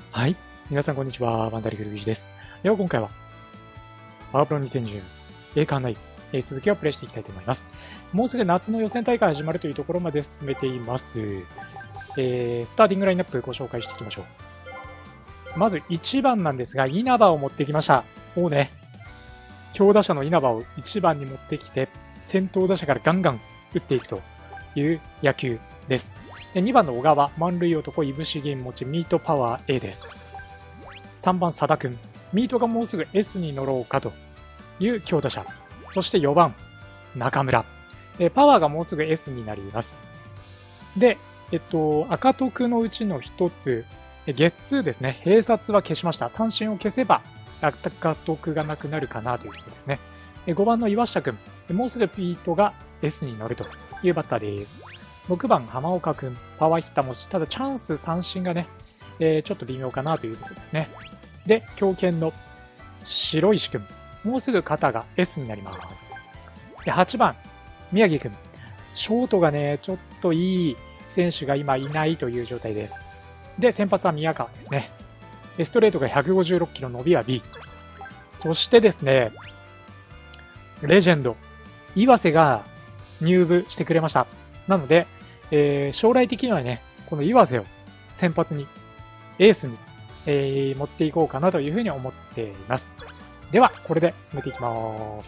はい。皆さん、こんにちは。ワンダリグルギジです。では、今回は、パワープロ2010栄冠ナイフ、続きをプレイしていきたいと思います。もうすぐ夏の予選大会始まるというところまで進めています。スターティングラインナップご紹介していきましょう。まず1番なんですが、稲葉を持ってきました。もうね、強打者の稲葉を1番に持ってきて、先頭打者からガンガン打っていくという野球です。で2番の小川、満塁男、いぶし銀持ち、ミートパワー A です。3番、佐田君、ミートがもうすぐ S に乗ろうかという強打者。そして4番、中村。パワーがもうすぐ S になります。で、赤徳のうちの1つ、ゲッツーですね。併殺は消しました。三振を消せば、赤徳がなくなるかなということですね。5番の岩下君、もうすぐピートが S に乗るというバッターです。6番、浜岡君、パワーヒッターもし、ただチャンス三振がね、ちょっと微妙かなということですね。で、強肩の白石君、もうすぐ肩が S になります。で、8番、宮城君、ショートがね、ちょっといい選手が今いないという状態です。で、先発は宮川ですね。ストレートが156キロ、伸びは B。そしてですね、レジェンド、岩瀬が入部してくれました。なので、将来的にはね、この岩瀬を先発に、エースに、持っていこうかなというふうに思っています。では、これで進めていきます。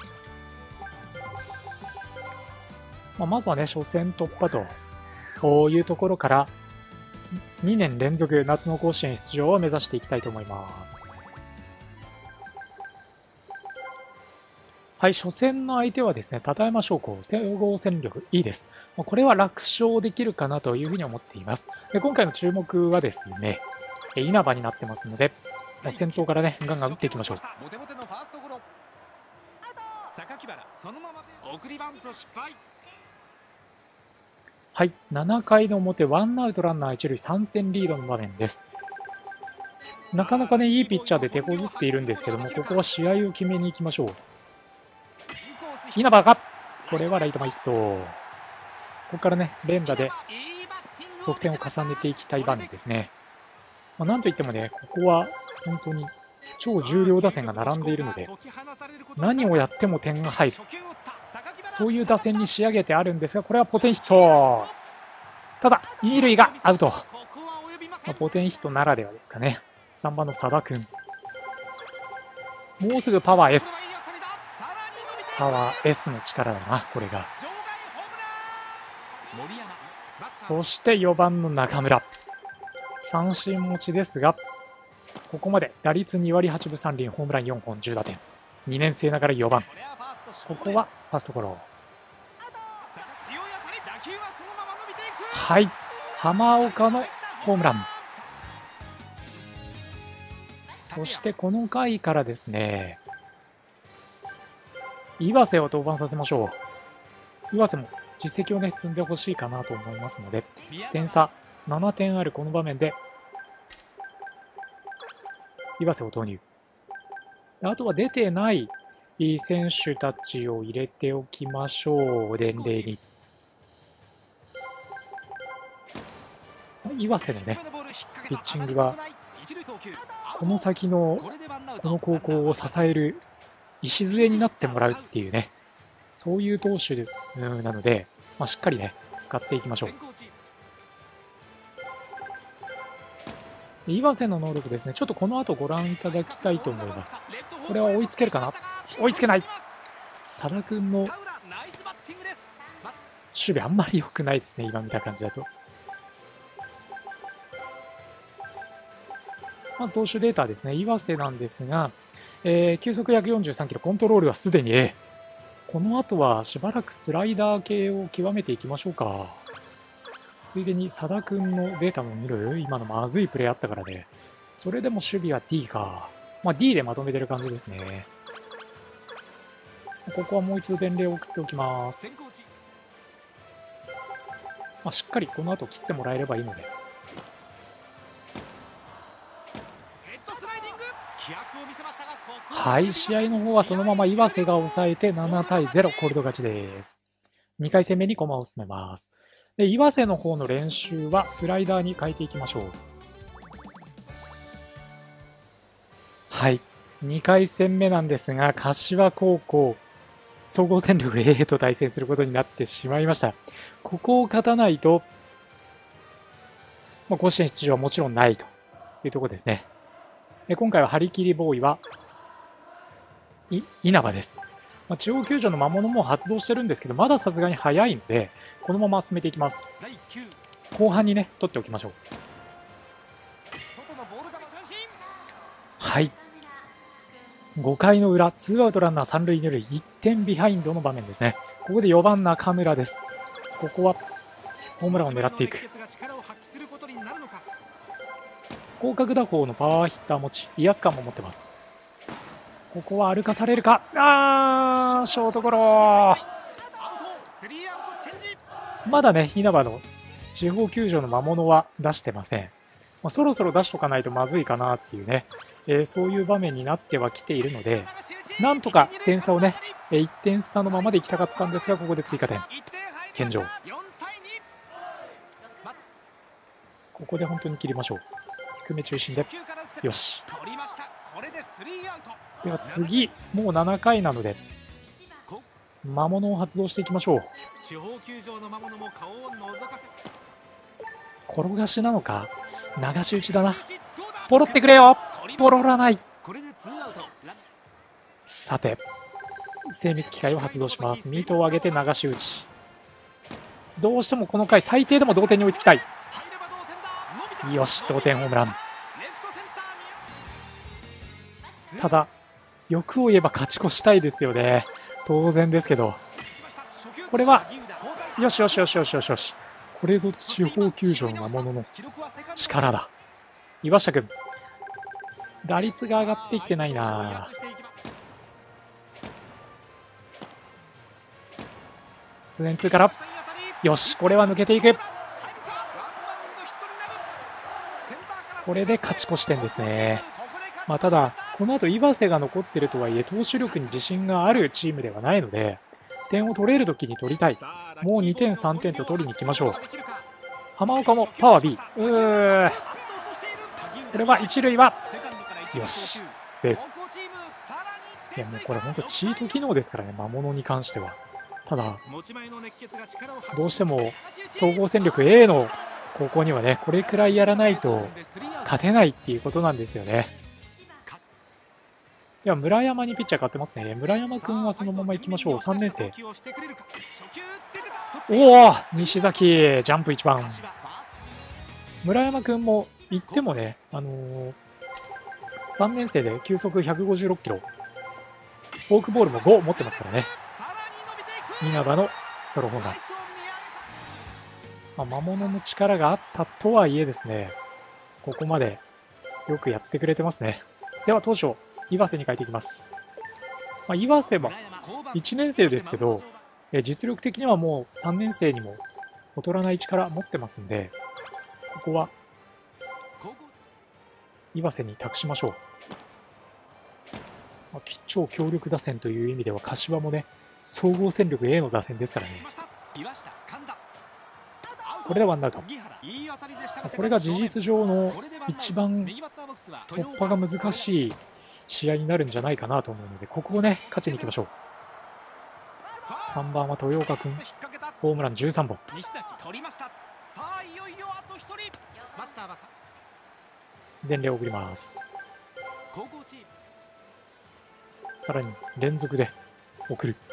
まずはね、初戦突破というところから、2年連続夏の甲子園出場を目指していきたいと思います。はい、初戦の相手はですね、片山商工、総合戦力いいです。これは楽勝できるかなというふうに思っています。で今回の注目はですね、稲葉になってますので、先頭からね、ガンガン打っていきましょう。はい、7回の表、ワンアウトランナー1塁、3点リードの場面です。なかなかね、いいピッチャーで手こずっているんですけども、ここは試合を決めに行きましょう。稲葉が、これはライト前ヒット。ここからね、連打で得点を重ねていきたい場面ですね。なんといってもね、ここは本当に超重量打線が並んでいるので、何をやっても点が入る。そういう打線に仕上げてあるんですが、これはポテンヒット。ただ、二塁がアウト。ポテンヒットならではですかね。3番の佐田君。もうすぐパワー S。パワー S の力だな、これが。そして4番の中村。三振持ちですが、ここまで打率2割8分3厘、ホームラン4本、10打点。2年生ながら4番。ここはファーストゴロ。はい、浜岡のホームラン。そしてこの回からですね、岩瀬を登板させましょう。岩瀬も実績をね、積んでほしいかなと思いますので、点差7点あるこの場面で、岩瀬を投入。あとは出てない選手たちを入れておきましょう、伝令に。岩瀬のね、ピッチングが、この先のこの高校を支える礎になってもらうっていうね、そういう投手なので、しっかりね、使っていきましょう。岩瀬の能力ですね、ちょっとこの後ご覧いただきたいと思います。これは追いつけるかな？追いつけない。佐田君の守備あんまり良くないですね、今見た感じだと。まず投手データですね、岩瀬なんですが、球速143キロ、コントロールはすでに A。この後はしばらくスライダー系を極めていきましょうか。ついでに佐田君のデータも見る？今のまずいプレーあったからで、それでも守備は D か。D でまとめてる感じですね。ここはもう一度伝令を送っておきます。しっかりこの後切ってもらえればいいので。はい、試合の方はそのまま岩瀬が抑えて7対0、コールド勝ちです。2回戦目に駒を進めます。で岩瀬の方の練習はスライダーに変えていきましょう。 はい、2回戦目なんですが、柏高校、総合戦力 A と対戦することになってしまいました。ここを勝たないと、甲子園出場はもちろんないというところですね。今回は張り切りボーイは稲葉です。中央球場の魔物も発動してるんですけど、まださすがに早いので、このまま進めていきます。後半にね、取っておきましょう。はい。5回の裏、ツーアウトランナー三塁二塁、1点ビハインドの場面ですね。ここで4番中村です。ここはホームランを狙っていく。広角打法のパワーヒッター持ち、威圧感も持ってます。ここは歩かされるか。ショートゴロ。まだね、稲葉の地方球場の魔物は出してません。そろそろ出しとかないとまずいかなっていうね、そういう場面になってはきているので、なんとか点差をね、1点差のままでいきたかったんですが、ここで追加点。天井。ここで本当に切りましょう。低め中心で。よし。では次、もう7回なので、魔物を発動していきましょう。転がしなのか流し打ちだな。ポロってくれよ。ポロらない。さて、精密機械を発動します。ミートを上げて流し打ち。どうしてもこの回最低でも同点に追いつきたい。よし、同点ホームラン。ただ欲を言えば勝ち越したいですよね。当然ですけど、これはよしよしよしよしよしよし。これぞ地方球場の魔物の力だ。岩下君、打率が上がってきてないな。2-2からよし、これは抜けていく。これで勝ち越し点ですね。ただこの後岩瀬が残っているとはいえ投手力に自信があるチームではないので、点を取れる時に取りたい。もう2点3点と取りに行きましょう。浜岡もパワー B。これは一塁はよし、セーフ。いやもうこれ本当チート機能ですからね、魔物に関しては。ただどうしても総合戦力 A の高校にはね、これくらいやらないと勝てないっていうことなんですよね。では村山にピッチャー変わってますね。村山君はそのまま行きましょう。3年生。おお、西崎ジャンプ1番。村山君も行ってもね、3年生で球速156キロ、フォークボールも5持ってますからね。稲葉のソロホームラン。魔物の力があったとはいえですね、ここまでよくやってくれてますね。では当初岩瀬に変えていきます。岩瀬も1年生ですけど、実力的にはもう3年生にも劣らない力持ってますんで、ここは岩瀬に託しましょう。超強力打線という意味では柏もね、総合戦力 A の打線ですからね。これでワンアウト。これが事実上の一番突破が難しい試合になるんじゃないかなと思うので、ここをね勝ちにいきましょう。3番は豊岡君、ホームラン13本。伝令を送ります。さらに連続で送る。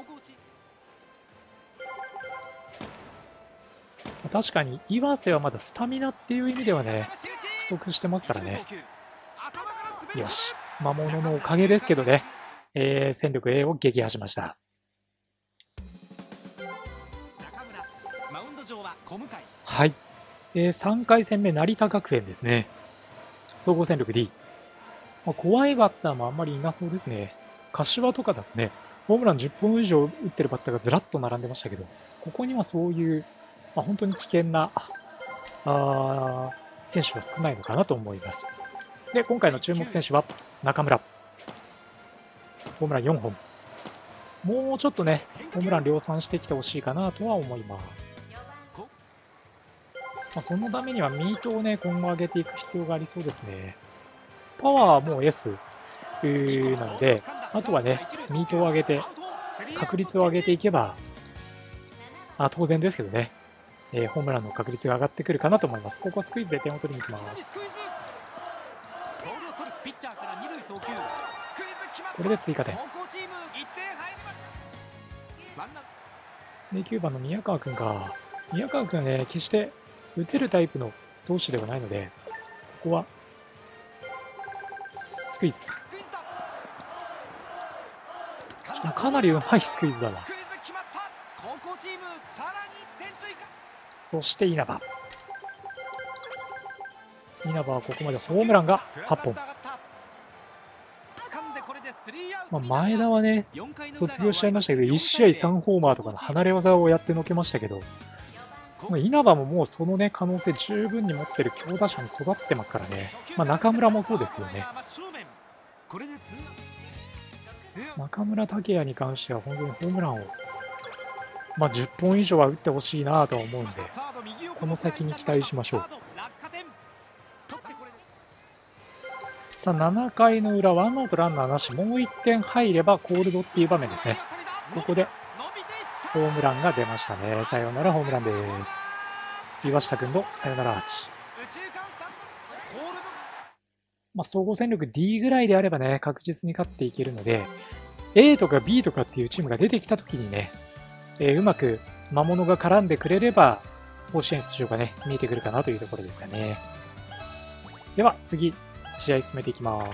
確かに岩瀬はまだスタミナっていう意味ではね不足してますからね。よし、魔物のおかげですけどね、戦力 A を撃破しました。はい、3回戦目成田学園ですね。総合戦力 D。怖いバッターもあんまりいなそうですね。柏とかだとね、ホームラン10本以上打ってるバッターがずらっと並んでましたけど、ここにはそういう、本当に危険な選手は少ないのかなと思います。で、今回の注目選手は中村。ホームラン4本。もうちょっとね、ホームラン量産してきてほしいかなとは思います。そのためにはミートをね、今後上げていく必要がありそうですね。パワーはもう S。 なので、あとはね、ミートを上げて、確率を上げていけば、当然ですけどね、ホームランの確率が上がってくるかなと思います。ここはスクイズで点を取りに行きます。これで追加点。で、9番の宮川君が、宮川君はね、決して打てるタイプの投手ではないので、ここはスクイズ。かなりうまいスクイズだわ。そして稲葉。稲葉はここまでホームランが8本。前田はね、卒業しちゃいましたけど、1試合3ホーマーとかの離れ技をやってのけましたけど、稲葉ももうそのね、可能性十分に持ってる強打者に育ってますからね。中村もそうですけどね。中村剛也に関しては本当にホームランを、10本以上は打ってほしいなとは思うんで、この先に期待しましょう。さあ、7回の裏、ワンアウトランナーなし、もう1点入ればコールドっていう場面ですね。ここでホームランが出ましたね。サヨナラホームランです。岩下君のサヨナラアーチ。総合戦力 D ぐらいであればね、確実に勝っていけるので、A とか B とかっていうチームが出てきたときにね、うまく魔物が絡んでくれれば、甲子園出場がね、見えてくるかなというところですかね。では、次、試合進めていきます。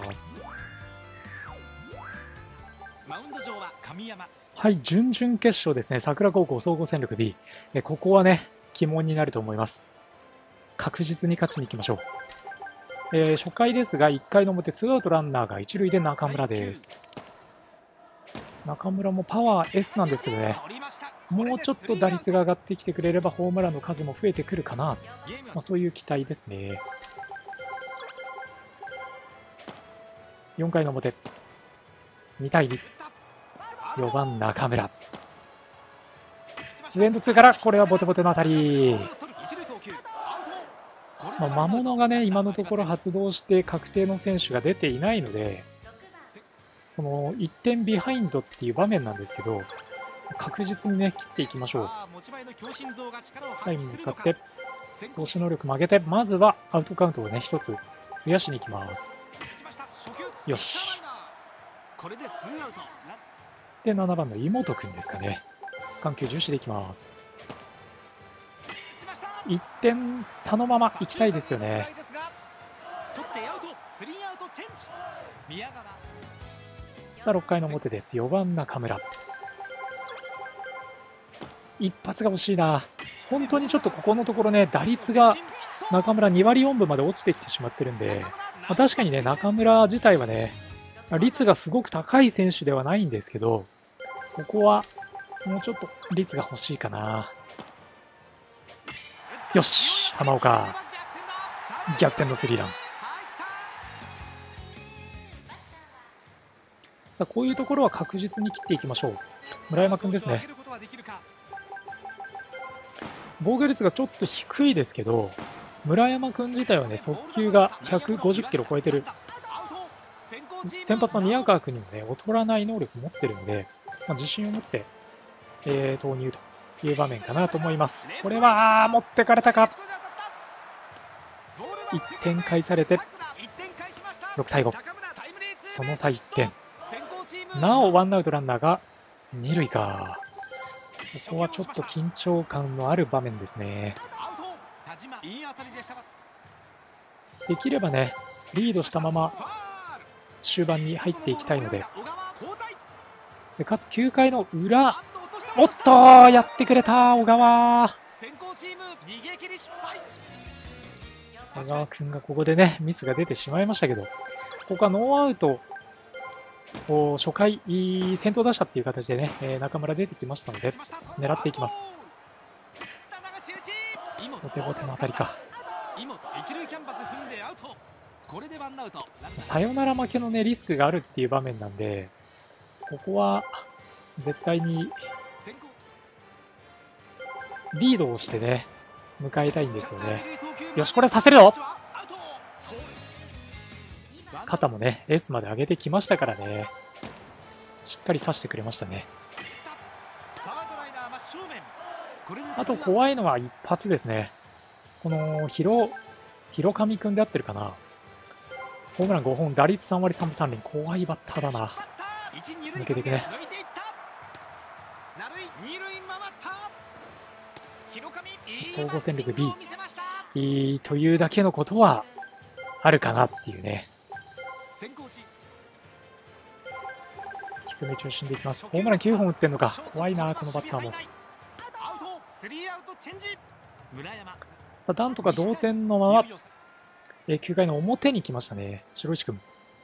はい、準々決勝ですね。桜高校総合戦力 B。ここはね、鬼門になると思います。確実に勝ちに行きましょう。初回ですが、1回の表、ツーアウトランナーが一塁で中村です。中村もパワー S なんですけどね、もうちょっと打率が上がってきてくれれば、ホームランの数も増えてくるかな。そういう期待ですね。4回の表、2対2。4番中村。ツーエンドツーから、これはボテボテの当たり。魔物がね、今のところ発動して確定の選手が出ていないので、この1点ビハインドっていう場面なんですけど、確実にね、切っていきましょう。タイムに使って、投手能力も上げて、まずはアウトカウントをね、1つ増やしに行きます。よし。で、7番の妹くんですかね。緩急重視でいきます。1点差のままいきたいですよね。さあ、6回の表です。4番中村。一発が欲しいな。本当にちょっとここのところね、打率が中村2割4分まで落ちてきてしまってるんで、確かにね、中村自体はね、率がすごく高い選手ではないんですけど、ここはもうちょっと率が欲しいかな。よし、浜岡。逆転のスリーラン。さあ、こういうところは確実に切っていきましょう。村山君ですね。防御率がちょっと低いですけど、村山君自体はね、速球が150キロ超えてる。先発の宮川君にもね、劣らない能力を持ってるので、自信を持って、投入という場面かなと思います。これは持ってかれたか。1点返されて6対5。その差1点。なおワンアウトランナーが2塁か。ここはちょっと緊張感のある場面ですね。できればね、リードしたまま終盤に入っていきたいので、かつ9回の裏、おっとやってくれた小川。小川君がここでね、ミスが出てしまいましたけど、ここはノーアウト初回先頭打者っていう形でね、中村出てきましたので狙っていきます。ボテボテの当たりか。サヨナラ負けのねリスクがあるっていう場面なんで、ここは絶対にリードをしてね迎えたいんですよね。よし、これさせるよ。 肩もね、S まで上げてきましたからね。しっかり刺してくれましたね。あと怖いのは一発ですね。この広上君で合ってるかな。ホームラン5本、打率3割3分3厘。怖いバッターだな。抜けていくね。総合戦力 B というだけのことはあるかなっていうね。低め中心でいきます。ホームラン9本打ってんのか。怖いな、このバッターも。さあ、なんとか同点のまま、9回の表に来ましたね。白石君。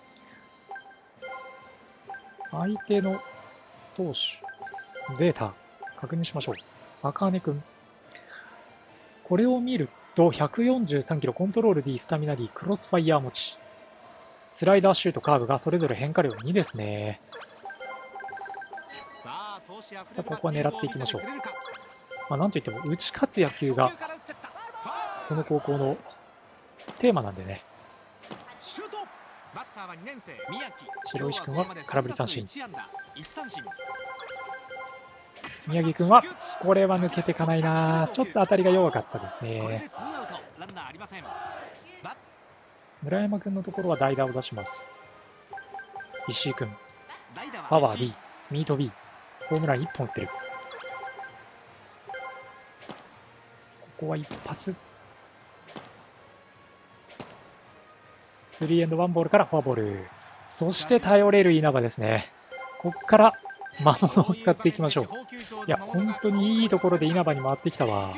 相手の投手、データ、確認しましょう。赤羽君。これを見ると、143キロ、コントロール D、スタミナ D、クロスファイヤー持ち。スライダー、シュート、カーブがそれぞれ変化量2ですね。さあ、ここは狙っていきましょう。まあ、なんといっても、打ち勝つ野球が、この高校のテーマなんでね。白石君は空振り三振。宮城君はこれは抜けていかないな。ちょっと当たりが弱かったですね。村山君のところは代打を出します。石井君、パワー B、ミート B、ホームラン1本打ってる。ここは一発。3エンド1ボールからフォアボール。そして頼れる稲葉ですね。ここから魔物を使っていきましょう。いや、本当にいいところで稲葉に回ってきたわ。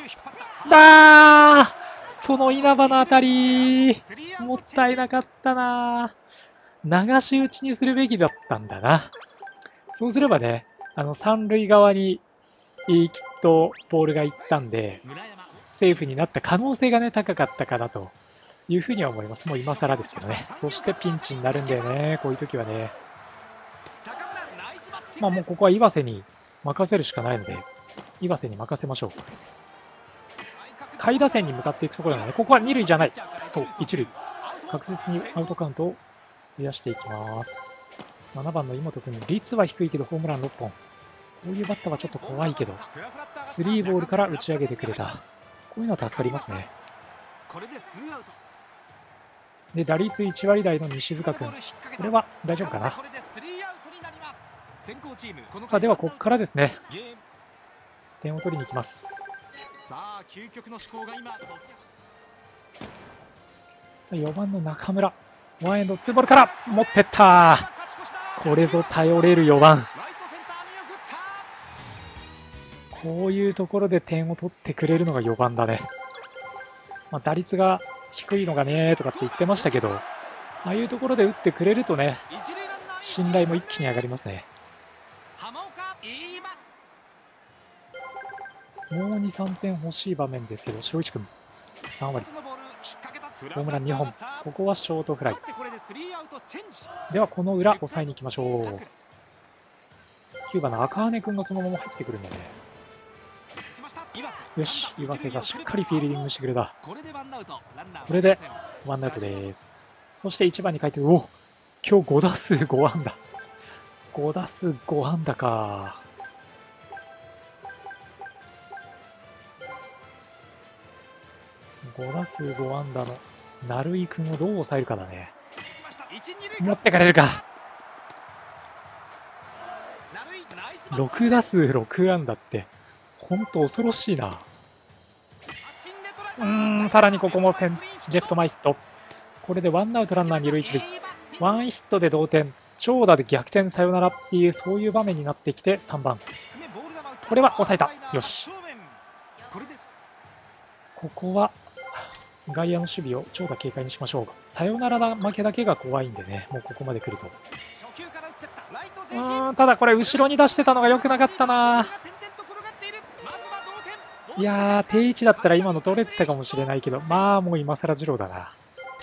その稲葉の当たり、もったいなかったな。流し打ちにするべきだったんだな。そうすればね、三塁側にきっとボールが行ったんで、セーフになった可能性がね、高かったかなというふうには思います。もう今更ですけどね。そしてピンチになるんだよね、こういう時はね。まあもうここは岩瀬に任せるしかないので、岩瀬に任せましょう。下位打線に向かっていくところなので、ここは二塁じゃない。そう、一塁。確実にアウトカウントを増やしていきます。7番の井本君、率は低いけどホームラン6本。こういうバッターはちょっと怖いけど、3ボールから打ち上げてくれた。こういうのは助かりますね。で、打率1割台の西塚君。これは大丈夫かな。さあ、ではここからですね。点を取りに行きます。さあ、4番の中村。ワンエンド2ボールから持ってった。これぞ頼れる4番。こういうところで点を取ってくれるのが4番だね。まあ、打率が低いのがねとかって言ってましたけど、ああいうところで打ってくれるとね、信頼も一気に上がりますね。もう2、3点欲しい場面ですけど、正一君、3割。ホームラン2本。ここはショートフライ。では、この裏、抑えに行きましょう。9番の赤羽君がそのまま入ってくるんだね。よし、岩瀬がしっかりフィールディングしてくれた。これでワンアウトです。そして1番に書いて、お、今日5打数5安打。5打数5安打か。5打数5安打の成井君をどう抑えるかだね。持ってかれるか。6打数6安打って本当恐ろしいな。さらにここもレフト前ヒット。これでワンアウトランナー2塁1塁。ワンヒットで同点。長打で逆転サヨナラっていうそういう場面になってきて3番。これは抑えた。よし。ここは外野の守備を長打警戒にしましょう。サヨナラ負けだけが怖いんでね、もうここまで来ると。ただこれ後ろに出してたのが良くなかったな。いやー、定位置だったら今の取れてたかもしれないけど、まあもう今更二郎だな。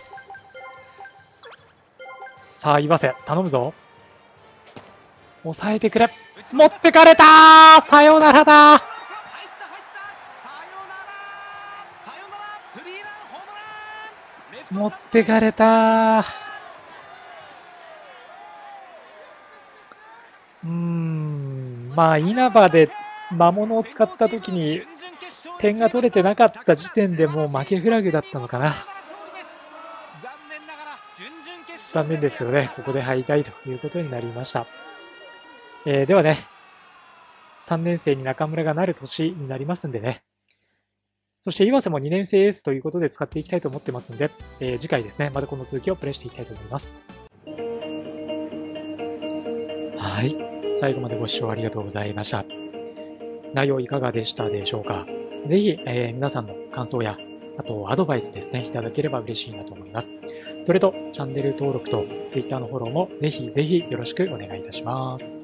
さあ岩瀬頼むぞ。抑えてくれ。持ってかれたー。サヨナラだ。持ってかれた。 まあ、稲葉で魔物を使った時に点が取れてなかった時点でもう負けフラグだったのかな。残念ですけどね、ここで敗退ということになりました。ではね、3年生に中村がなる年になりますんでね、そして岩瀬も2年生エースということで使っていきたいと思ってますんで、次回ですね、またこの続きをプレイしていきたいと思います。はい。最後までご視聴ありがとうございました。内容いかがでしたでしょうか。ぜひ、皆さんの感想や、あとアドバイスですね、いただければ嬉しいなと思います。それと、チャンネル登録と Twitter のフォローもぜひぜひよろしくお願いいたします。